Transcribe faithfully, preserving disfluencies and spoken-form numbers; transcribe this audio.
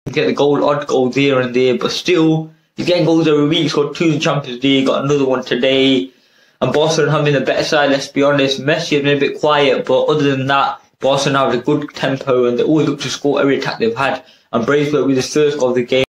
get the goal, odd goals here and there, but still, he's getting goals every week. Scored two in the Champions League, got another one today. And Barcelona have been the better side, let's be honest. Messi has been a bit quiet, but other than that, Barcelona have a good tempo and they always look to score every attack they've had. And Braithwaite with his first goal of the game.